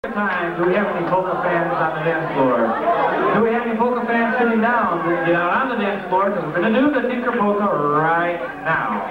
Time, do we have any polka fans on the dance floor? Do we have any polka fans sitting down? Get out on the dance floor because we're going to do the Tinker Polka right now.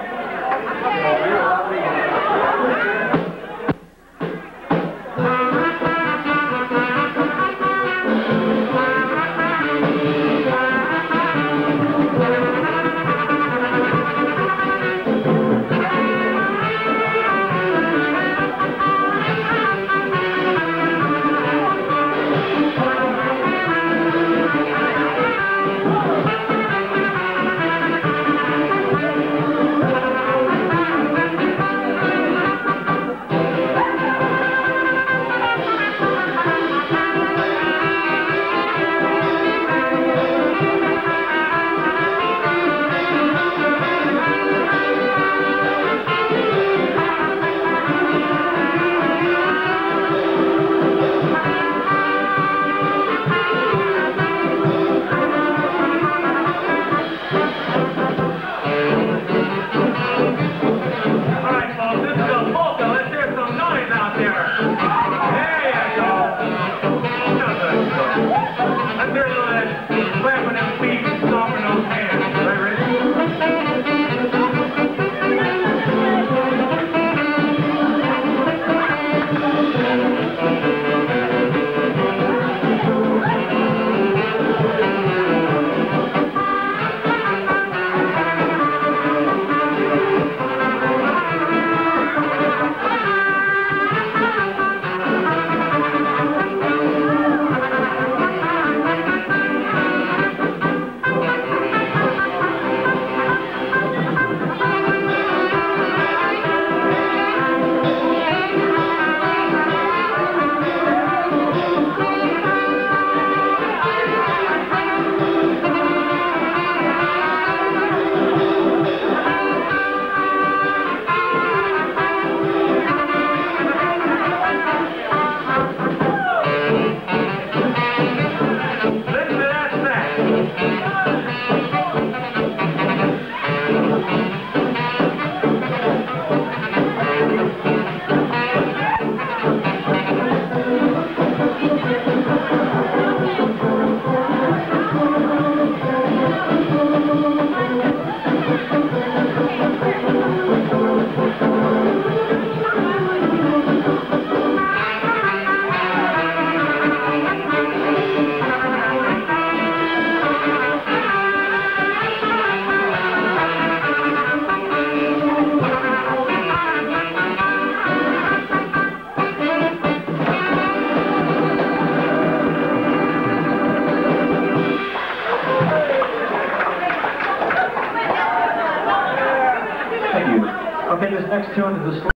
Okay, this next tune is the